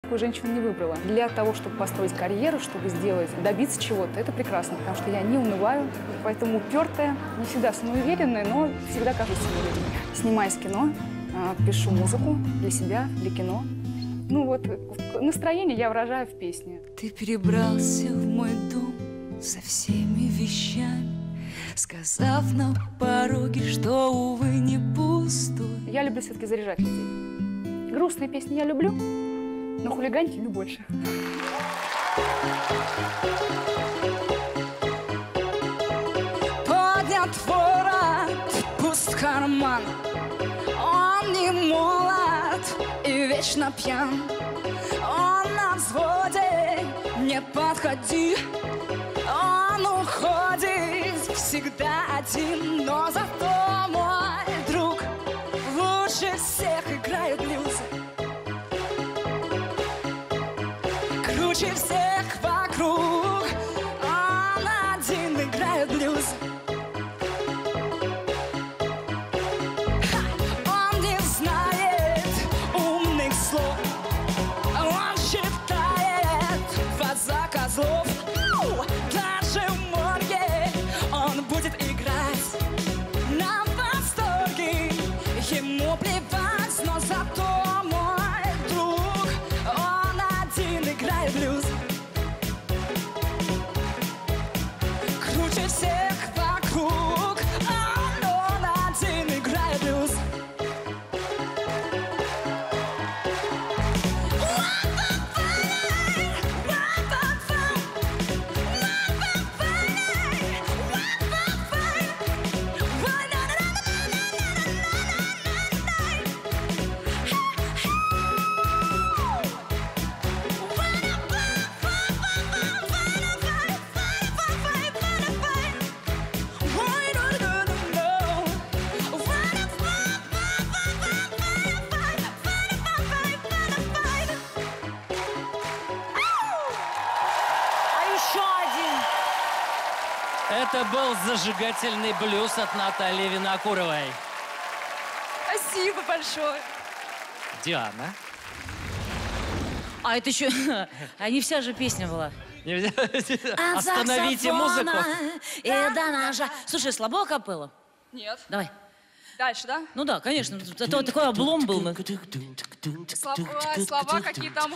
такую женщину не выбрала. Для того, чтобы построить карьеру, чтобы добиться чего-то, это прекрасно, потому что я не унываю, поэтому упертая, не всегда самоуверенная, но всегда кажусь самоуверенной. Снимаюсь в кино, пишу музыку для себя, для кино. Ну вот, настроение я выражаю в песне. Ты перебрался в мой дом со всеми вещами, сказав на пороге, что, увы, не пустой. Я люблю все-таки заряжать людей. Грустные песни я люблю, но хулиганить люблю больше. Поднят ворот, пуст карман, он не молод и вечно пьян. Он на взводе, не подходи, он уходит всегда один, но зато мой друг лучше всех играет блюз. Круче всех вокруг, он один играет блюз. Он не знает умных слов, он считает за козлов. Даже в морге он будет играть на восторге, ему плевать, но зато мой друг, он один играет блюз. Круче всех вокруг, он один играет блюз. Это был зажигательный блюз от Натальи Винокуровой. Спасибо большое. Диана. А это еще... А не вся же песня была. Остановите музыку. И до ножа. Слушай, слабо капелла? Нет. Давай. Дальше, да? Ну да, конечно. Это такой облом был. Слова какие там?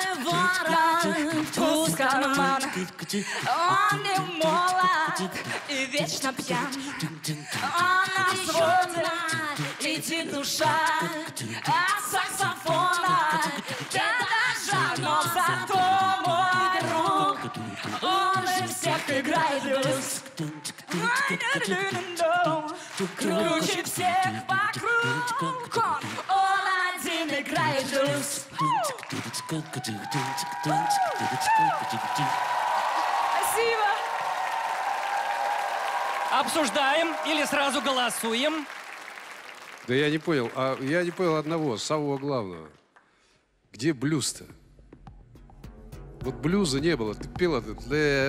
Пусть карман. Он не молод и вечно пьян. Он на взводе, летит душа от саксофона до ножа, но зато мой друг, он же всех играет блюз. Круче всех вокруг, он один играет блюз. Спасибо. Обсуждаем или сразу голосуем? Да я не понял. Я не понял одного, самого главного. Где блюз-то? Вот блюза не было. Ты пела тут.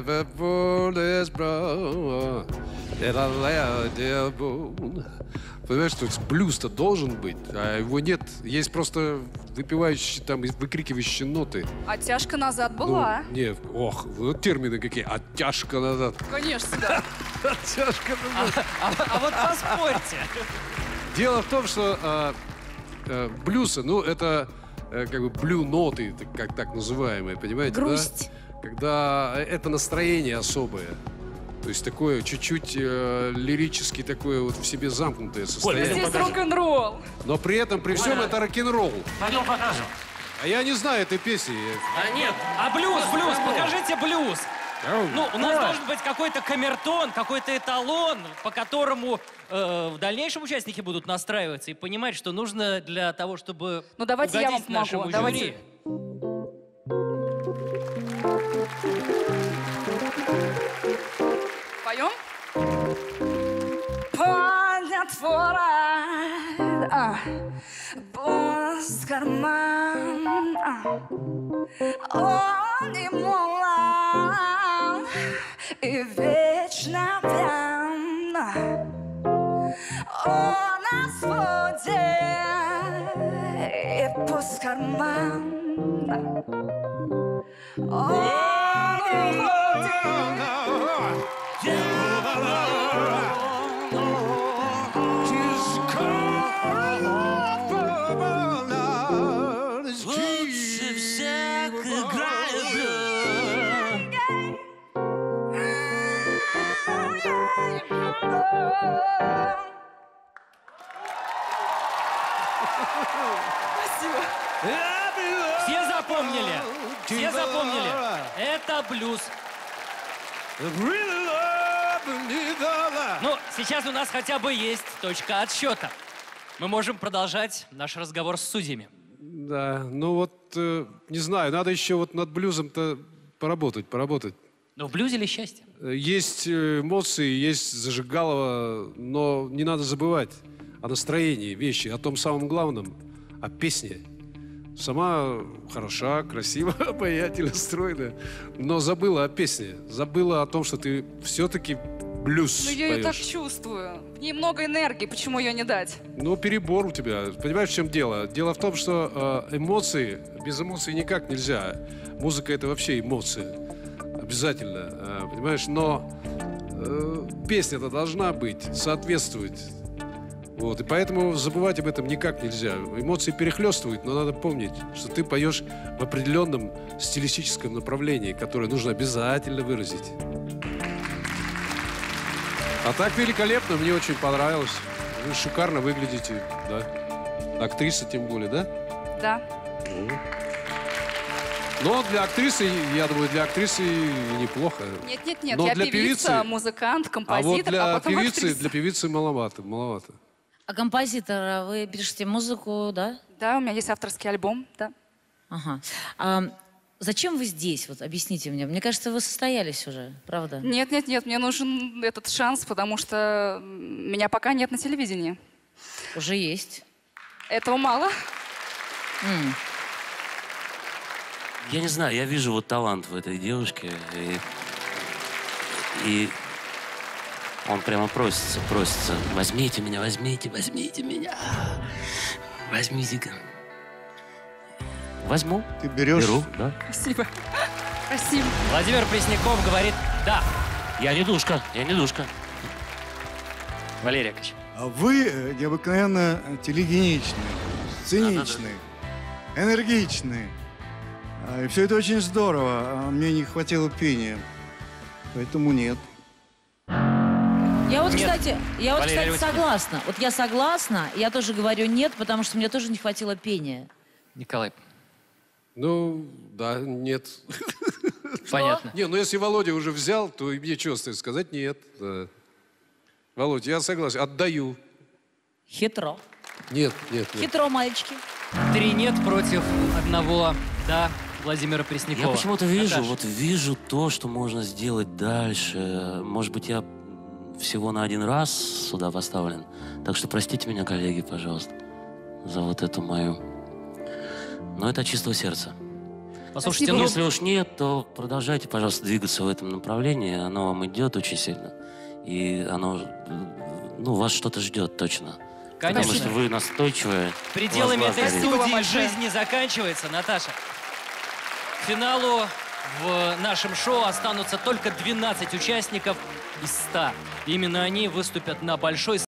Понимаешь, что блюз-то должен быть, а его нет. Есть просто выпивающие, там, выкрикивающие ноты. Оттяжка назад была. Ну, нет, ох, вот термины какие. Оттяжка назад. Конечно, да. Оттяжка назад. А вот поспорьте. Дело в том, что блюзы, ну, это как бы блю-ноты, как так называемые, понимаете? Грусть. Да? Когда это настроение особое. То есть такое чуть-чуть лирически такое вот в себе замкнутое состояние. Здесь рок-н-ролл. Но при этом, при всем, это рок-н-ролл. Пойдем покажем. А я не знаю этой песни. А нет, а блюз, покажите блюз. Ну, у нас должен быть какой-то камертон, какой-то эталон, по которому в дальнейшем участники будут настраиваться и понимать, что нужно для того, чтобы Ну, давайте я вам угодить нашему помогу. Давайте. жюри. Поем? Поднят ворот, пуст карман, он не молод и вечно пьян. Он на своде и пуст карман. Лучше всех играет блюз. Все запомнили? Все запомнили? Это блюз. Ну, сейчас у нас хотя бы есть точка отсчета. Мы можем продолжать наш разговор с судьями. Да, ну вот, не знаю, надо еще вот над блюзом-то поработать. Но в блюзе ли счастье? Есть эмоции, есть зажигалово, но не надо забывать о настроении вещи, о том самом главном, о песне. Сама хороша, красива, обаятельно, стройная, но забыла о песне, забыла о том, что ты все-таки блюз Ну, я ее так поешь. чувствую. В ней много энергии, почему ее не дать? Ну, перебор у тебя. Понимаешь, в чем дело? Дело в том, что эмоции, без эмоций никак нельзя. Музыка — это вообще эмоции. Обязательно, понимаешь? Но песня-то должна быть, соответствовать. Вот. И поэтому забывать об этом никак нельзя. Эмоции перехлестывают, но надо помнить, что ты поешь в определенном стилистическом направлении, которое нужно обязательно выразить. А так великолепно, мне очень понравилось. Вы шикарно выглядите, да. Актриса тем более, да? Да. Но для актрисы, я думаю, для актрисы неплохо. Нет, Но я для певица, певицы- музыкант, А композитор, вот для потом актриса. певицы маловато. А композитора вы пишете музыку, да? Да, у меня есть авторский альбом, да. Ага. А зачем вы здесь? Вот объясните мне. Мне кажется, вы состоялись уже, правда? Нет, мне нужен этот шанс, потому что меня пока нет на телевидении. Уже есть. Этого мало. Я не знаю, я вижу вот талант в этой девушке. И он прямо просится. Возьмите меня, возьмите меня. Возьмите-ка. Возьму. Ты берешь? Беру, да. Спасибо. Спасибо. Владимир Пресняков говорит «да». Я не душка. Валерий Яковлевич. А вы необыкновенно телегеничны, сценичны, энергичны. И все это очень здорово. А мне не хватило пения. Поэтому нет. Я вот, Нет. кстати, Валерий Васильевич. согласна. Вот я согласна, я тоже говорю нет, потому что мне тоже не хватило пения. Николай, Ну, да, нет. понятно. Не, ну если Володя уже взял, то и мне что остается сказать? Нет. Да. Володя, я согласен, отдаю. Хитро. Нет. Хитро, мальчики. 3 нет против 1 да Владимира Преснякова. Я почему-то вижу, Наташа. вижу то, что можно сделать дальше. Может быть, я всего на 1 раз сюда поставлен. Так что простите меня, коллеги, пожалуйста, за вот эту мою. Но это от чистого сердца. Послушайте, Ну, ну, если уж нет, то продолжайте, пожалуйста, двигаться в этом направлении. Оно вам идет очень сильно. И оно, ну, вас что-то ждет точно. конечно, Потому что вы настойчивые. пределами у вас этой глаз горит. студии большое. жизнь не заканчивается, Наташа. К финалу в нашем шоу останутся только 12 участников из 100. Именно они выступят на большой